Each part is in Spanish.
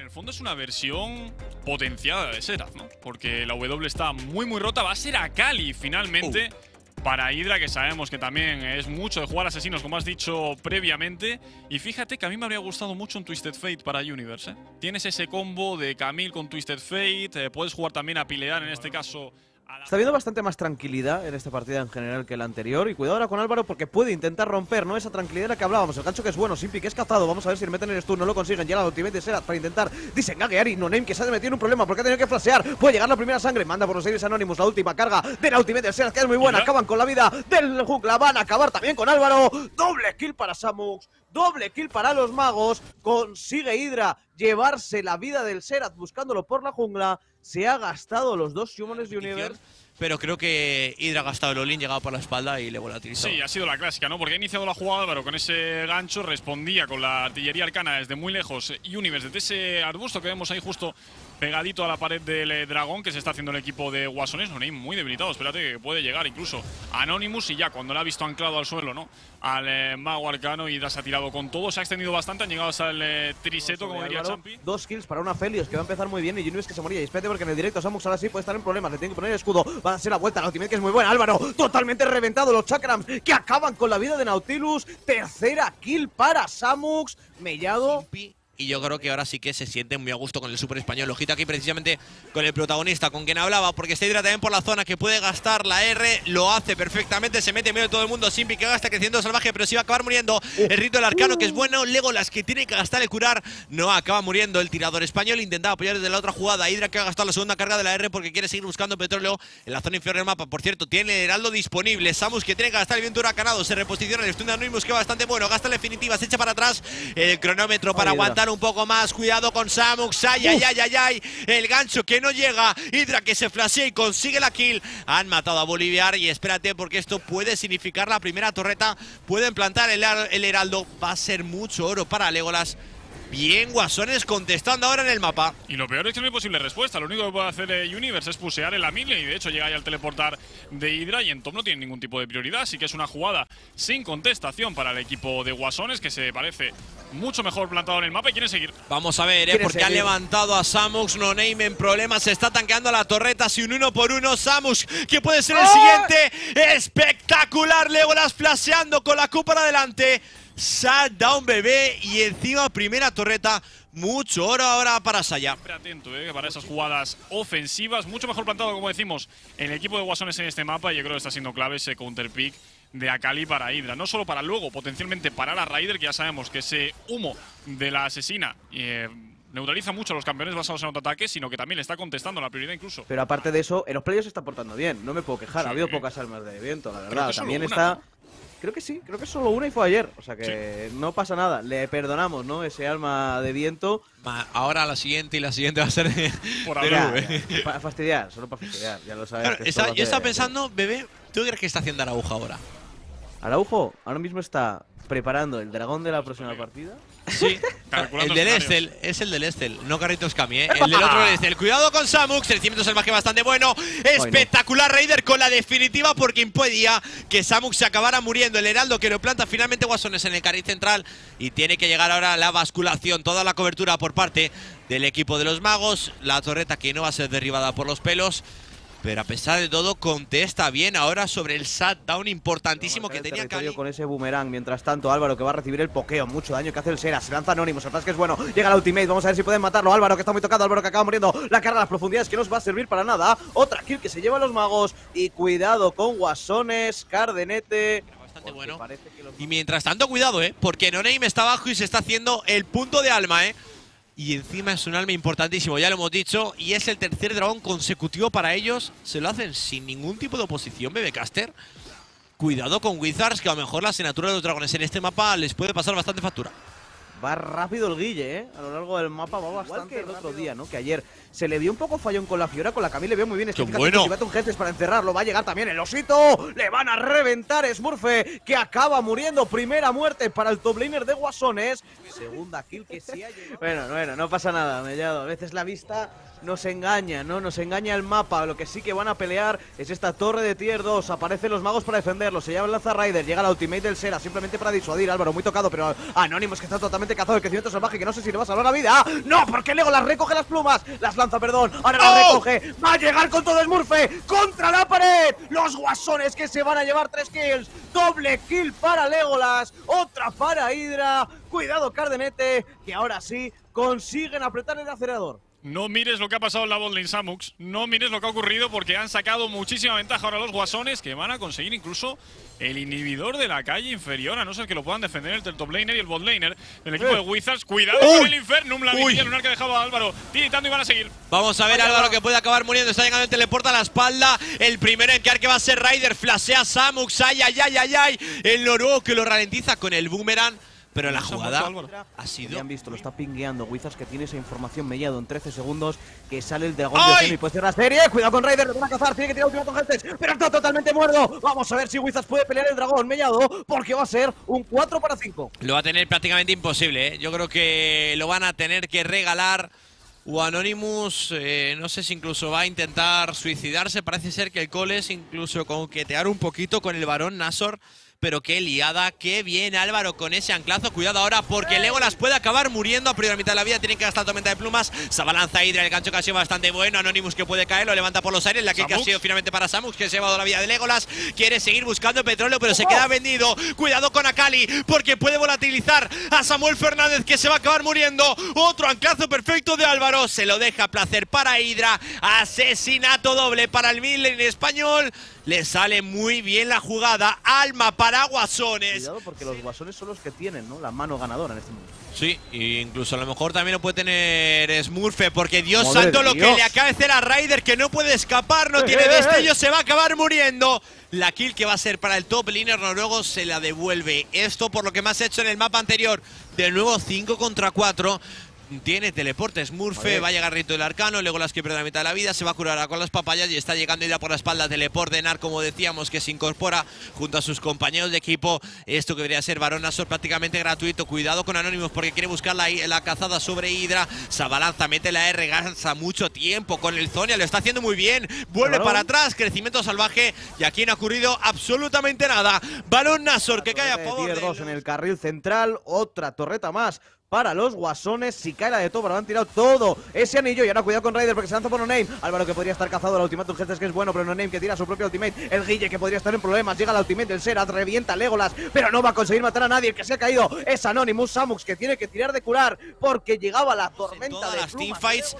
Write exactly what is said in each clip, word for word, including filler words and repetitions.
el fondo es una versión potenciada de Xerath, ¿no? Porque la W está muy muy rota. Va a ser Akali finalmente uh. para Hydra, que sabemos que también es mucho de jugar asesinos, como has dicho previamente. Y fíjate que a mí me habría gustado mucho un Twisted Fate para Universe, ¿eh? Tienes ese combo de Camille con Twisted Fate, eh, puedes jugar también a pilear, en este caso… Está viendo bastante más tranquilidad en esta partida en general que la anterior. Y cuidado ahora con Álvaro porque puede intentar romper, ¿no? Esa tranquilidad de la que hablábamos. El gancho que es bueno, Simpi que es cazado. Vamos a ver si le meten el stun, no lo consiguen. Llega la ultimate de Xerath para intentar disengaguear. Y No-Name que se ha metido en un problema porque ha tenido que flashear. Puede llegar la primera sangre. Manda por los aires Anonymous la última carga de la ultimate de Xerath, que es muy buena. Acaban con la vida del jungla. Van a acabar también con Álvaro. Doble kill para Samux. Doble kill para los magos. Consigue Hydra llevarse la vida del Xerath buscándolo por la jungla. Se ha gastado los dos Humans de Universe. Pero creo que Hydra ha gastado el all-in, llegado por la espalda y le vuelve a utilizar. Sí, ha sido la clásica, ¿no? Porque ha iniciado la jugada, pero con ese gancho respondía con la artillería arcana desde muy lejos. Universe, desde ese arbusto que vemos ahí justo pegadito a la pared del eh, dragón que se está haciendo el equipo de Guasones. No, muy debilitado, espérate que puede llegar incluso Anonymous y ya cuando lo ha visto anclado al suelo, ¿no? Al eh, mago arcano, Hydra se ha tirado con todo, se ha extendido bastante, han llegado hasta el eh, triseto, como diría Champi. Dos kills para una Felios que va a empezar muy bien y Universe que se moría. Y espérate porque en el directo Samux ahora sí puede estar en problemas, le tiene que poner el escudo, va a hacer la vuelta, la ultimate que es muy buena. Álvaro, totalmente reventado, los chakrams que acaban con la vida de Nautilus. Tercera kill para Samux, Mellado. Y yo creo que ahora sí que se siente muy a gusto con el super español. Ojito aquí precisamente con el protagonista, con quien hablaba, porque está Hydra también por la zona, que puede gastar la R, lo hace perfectamente, se mete en medio de todo el mundo. Simpi que gasta creciendo salvaje, pero sí va a acabar muriendo. El rito del arcano, que es bueno. Legolas que tiene que gastar el curar, no acaba muriendo. El tirador español intentaba apoyar desde la otra jugada. Hydra que ha gastado la segunda carga de la R porque quiere seguir buscando petróleo en la zona inferior del mapa. Por cierto, tiene el heraldo disponible. Samus que tiene que gastar el viento huracanado, se reposiciona el stun de Anonymous, que es bastante bueno. Gasta la definitiva, se echa para atrás el cronómetro para Hydra. aguantar un poco más. Cuidado con Samux, ay, ay, ay, ay, ay, el gancho que no llega, Hydra que se flashea y consigue la kill. Han matado a Boliviar y espérate porque esto puede significar la primera torreta, pueden plantar el, el heraldo, va a ser mucho oro para Legolas. Bien, Guasones contestando ahora en el mapa. Y lo peor es que no hay posible respuesta. Lo único que puede hacer eh, Universe es pusear en la milla. Y de hecho llega ya al teleportar de Hydra. Y en top no tiene ningún tipo de prioridad. Así que es una jugada sin contestación para el equipo de Guasones, que se parece mucho mejor plantado en el mapa y quieren seguir. Vamos a ver, eh, porque seguir? han levantado a Samux. No-Name en problemas. Se está tanqueando la torreta. Si un uno por uno. Samux, que puede ser el ¡oh! siguiente. Espectacular. Legolas flasheando con la Q para adelante. Shutdown, bebé, y encima primera torreta. Mucho oro ahora para Saya. Atento, eh, para esas jugadas ofensivas. Mucho mejor plantado, como decimos, el equipo de Guasones en este mapa. Y yo creo que está siendo clave ese counter pick de Akali para Hydra. No solo para luego potencialmente parar a Ryder, que ya sabemos que ese humo de la asesina eh, neutraliza mucho a los campeones basados en autoataque, sino que también le está contestando la prioridad incluso. Pero aparte de eso, en los players se está portando bien. No me puedo quejar, sí, ha habido pocas almas de viento, la verdad. También una, está… ¿no? Creo que sí, creo que solo una y fue ayer. O sea que sí, no pasa nada. Le perdonamos, ¿no? Ese alma de viento. Ahora la siguiente y la siguiente va a ser de, Por de ya, ya, Para fastidiar, solo para fastidiar. Ya lo sabes. Claro, está, yo estaba pensando, bebé, ¿tú crees que está haciendo Araujo ahora? Araujo ahora mismo está preparando el dragón de la próxima partida. Sí, el del Estel, es el del Estel, no Carritos Cami, ¿eh? El del otro Estel. Cuidado con Samux, el cimiento salvaje bastante bueno. Espectacular Raider con la definitiva porque impedía que Samux se acabara muriendo. El heraldo que lo planta finalmente Guasones en el carril central. Y tiene que llegar ahora la basculación, toda la cobertura por parte del equipo de los magos. La torreta que no va a ser derribada por los pelos. Pero a pesar de todo, contesta bien ahora sobre el shutdown importantísimo que tenía Cali. Con ese boomerang. Mientras tanto, Álvaro que va a recibir el pokeo. Mucho daño que hace el Xerath. Se lanza Anonymous. El flash que es bueno. Llega la ultimate. Vamos a ver si pueden matarlo. Álvaro que está muy tocado. Álvaro que acaba muriendo. La carga a las profundidades que no os va a servir para nada. Otra kill que se lleva a los magos. Y cuidado con Guasones. Cardenete. Bastante bueno. Y mientras tanto, cuidado, eh. Porque No-Name está abajo y se está haciendo el punto de alma, eh. Y encima es un alma importantísimo, ya lo hemos dicho. Y es el tercer dragón consecutivo para ellos. Se lo hacen sin ningún tipo de oposición, Bebecaster. Cuidado con Wizards, que a lo mejor la asignatura de los dragones en este mapa les puede pasar bastante factura. Va rápido el Guille, ¿eh? A lo largo del mapa va bastante. Que el otro día, ¿no? Que ayer se le vio un poco fallón con la Fiora, con la Camille le veo muy bien. ¡Qué bueno! Si mete un Gentes para encerrarlo, va a llegar también el osito. Le van a reventar Smurfe, que acaba muriendo. Primera muerte para el top laner de Guasones. Segunda kill que sí ha llegado. Bueno, bueno, no pasa nada, Mellado. A veces la vista nos engaña, ¿no? Nos engaña el mapa. Lo que sí que van a pelear es esta torre de tier dos. Aparecen los magos para defenderlo. Se llama Lanza Rider. Llega la ultimate del Sera simplemente para disuadir. Álvaro, muy tocado, pero Anonymous que está totalmente cazado. El crecimiento salvaje que no sé si le va a salvar la vida. ¡Ah! ¡No! Porque Lego las recoge las plumas. Las lanza, perdón. Ahora las ¡Oh! recoge. Va a llegar con todo Smurfe. ¡Contra la pared! Los guasones que se van a llevar tres kills. Doble kill para Legolas. Otra para Hydra. Cuidado, Cardenete, que ahora sí consiguen apretar el acelerador. No mires lo que ha pasado en la botlane, Samux. No mires lo que ha ocurrido porque han sacado muchísima ventaja ahora los guasones, que van a conseguir incluso el inhibidor de la calle inferior, a no ser que lo puedan defender entre el top laner y el bot laner del equipo Eh. de Wizards. Cuidado Uy. con el Infernum, la Uy. vigilia lunar que dejaba Álvaro tiritando y van a seguir. Vamos a ver Vaya, Álvaro va. que puede acabar muriendo. Está llegando el teleporta a la espalda. El primero en quedar que va a ser Ryder. Flashea Samux. Ay, ay, ay, ay, ay. El noruego que lo ralentiza con el boomerang. Pero la Se ha jugada muerto Álvaro. ha Ya sido… han visto, lo está pingueando Wizards, que tiene esa información mellado en trece segundos, que sale el dragón ¡Ay! de Océano y puede ser la serie. Cuidado con Ryder, lo van a cazar, tiene que tirar último con Gestes, pero está totalmente muerto. Vamos a ver si Wizards puede pelear el dragón mellado, porque va a ser un cuatro para cinco. Lo va a tener prácticamente imposible, ¿eh? Yo creo que lo van a tener que regalar. O Anonymous, eh, no sé si incluso va a intentar suicidarse. Parece ser que el Coles incluso coquetear un poquito con el varón Nashor. Pero qué liada, qué bien Álvaro con ese anclazo. Cuidado ahora porque Legolas puede acabar muriendo a primera mitad de la vida. Tienen que gastar tormenta de plumas. Se abalanza Hydra, el gancho que ha sido bastante bueno. Anonymous que puede caer, lo levanta por los aires. La kill que ha Samux. sido finalmente para Samux, que se ha llevado la vida de Legolas. Quiere seguir buscando petróleo, pero se queda vendido. Cuidado con Akali, porque puede volatilizar a Samuel Fernández, que se va a acabar muriendo. Otro anclazo perfecto de Álvaro. Se lo deja placer para Hydra. Asesinato doble para el mid lane español. Le sale muy bien la jugada. Alma para Guasones. Cuidado porque los guasones son los que tienen, ¿no?, la mano ganadora en este momento. Sí, e incluso a lo mejor también lo puede tener Smurfe, porque Dios Madre santo de lo que Dios. le acaba de hacer a Ryder, que no puede escapar, no Eh, tiene eh, destello, eh. se va a acabar muriendo. La kill que va a ser para el top laner noruego se la devuelve. Esto por lo que más ha hecho en el mapa anterior. De nuevo cinco contra cuatro. Tiene teleporte Smurfe, Vale. va a llegar Rito del Arcano, Legolas que pierde la mitad de la vida, se va a curar ahora con las papayas y está llegando Hydra por la espalda. Teleporte Nar, como decíamos, que se incorpora junto a sus compañeros de equipo. Esto que debería ser Barón Nashor prácticamente gratuito. Cuidado con Anonymous porque quiere buscar la, la cazada sobre Hydra. Se abalanza, mete la R, gasta mucho tiempo con el Zonia, lo está haciendo muy bien. Vuelve Claro. para atrás, crecimiento salvaje y aquí no ha ocurrido absolutamente nada. Balón Nashor que cae a Torreta de favor tier de dos en el carril central, otra torreta más para los guasones. Si cae la de Tobar, han tirado todo ese anillo. Y ahora cuidado con Ryder porque se lanza por No Name. Álvaro que podría estar cazado, la ultimátum Gestes que es bueno, pero No Name que tira su propio ultimate. El Guille que podría estar en problemas, llega la ultimate del Serat, revienta a Legolas, pero no va a conseguir matar a nadie. El que se ha caído es Anonymous. Samux que tiene que tirar de curar porque llegaba la en tormenta todas de las plumas. teamfights.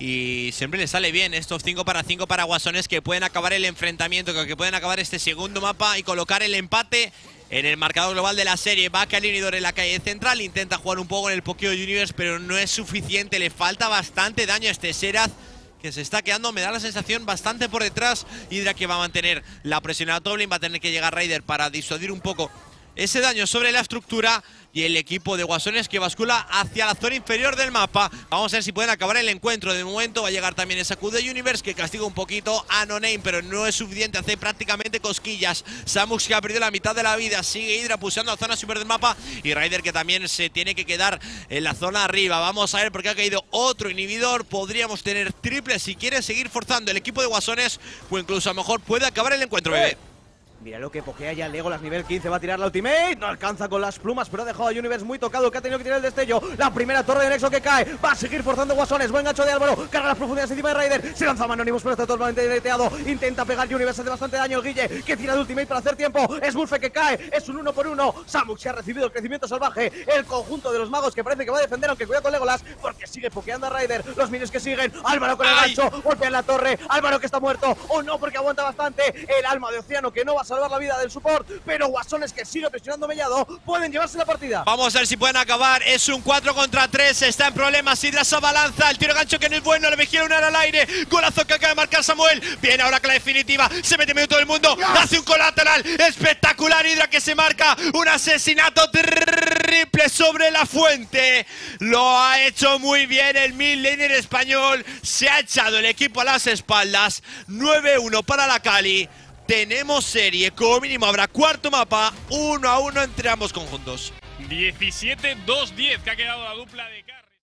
Y siempre le sale bien estos cinco para cinco para Guasones, que pueden acabar el enfrentamiento, que pueden acabar este segundo mapa y colocar el empate en el marcador global de la serie. Va a caer el inhibidor en la calle central, intenta jugar un poco en el Pokeo Universe, pero no es suficiente, le falta bastante daño a este Serath, que se está quedando, me da la sensación, bastante por detrás. Hydra que va a mantener la presión a top lane, va a tener que llegar Ryder para disuadir un poco ese daño sobre la estructura. Y el equipo de Guasones que bascula hacia la zona inferior del mapa. Vamos a ver si pueden acabar el encuentro. De momento va a llegar también esa Q de Universe, que castiga un poquito a No Name, pero no es suficiente, hace prácticamente cosquillas. Samux que ha perdido la mitad de la vida, sigue Hydra pulsando a la zona superior del mapa. Y Ryder que también se tiene que quedar en la zona arriba. Vamos a ver porque ha caído otro inhibidor. Podríamos tener triple si quiere seguir forzando el equipo de Guasones, o incluso a lo mejor puede acabar el encuentro, bebé. Mira lo que pokea ya Legolas, nivel quince, va a tirar la ultimate, no alcanza con las plumas, pero ha dejado a Universe muy tocado, que ha tenido que tirar el destello. La primera torre de Nexo que cae, va a seguir forzando Guasones, buen gancho de Álvaro, carga las profundidades encima de Ryder, se lanza Anonymous, pero está totalmente deleteado, intenta pegar Universe, hace bastante daño el Guille, que tira de ultimate para hacer tiempo, es Smurfe que cae, es un uno por uno, Samux que ha recibido el crecimiento salvaje, el conjunto de los magos que parece que va a defender, aunque cuidado con Legolas, porque sigue pokeando a Ryder, los minions que siguen, Álvaro con el ¡Ay! gancho, golpea en la torre, Álvaro que está muerto, o no, porque aguanta bastante, el alma de Océano que no va a salvar la vida del support, pero Guasones que sigue presionando Mellado pueden llevarse la partida. Vamos a ver si pueden acabar. Es un cuatro contra tres. Está en problemas. Hydra se abalanza. El tiro gancho que no es bueno. Le vigila un al aire. Golazo que acaba de marcar Samuel. Viene ahora con la definitiva. Se mete medio todo el mundo. Yes. Hace un colateral. Espectacular. Hydra que se marca un asesinato triple sobre la fuente. Lo ha hecho muy bien el mid laner español. Se ha echado el equipo a las espaldas. nueve uno para la Cali. Tenemos serie, como mínimo habrá cuarto mapa, uno a uno entre ambos conjuntos. diecisiete dos diez que ha quedado la dupla de K.